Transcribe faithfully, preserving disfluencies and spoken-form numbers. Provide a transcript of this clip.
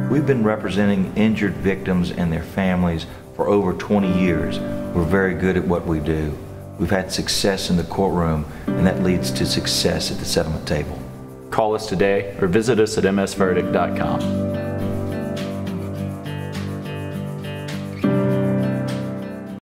We've been representing injured victims and their families for over twenty years. We're very good at what we do. We've had success in the courtroom, and that leads to success at the settlement table. Call us today or visit us at m s verdict dot com.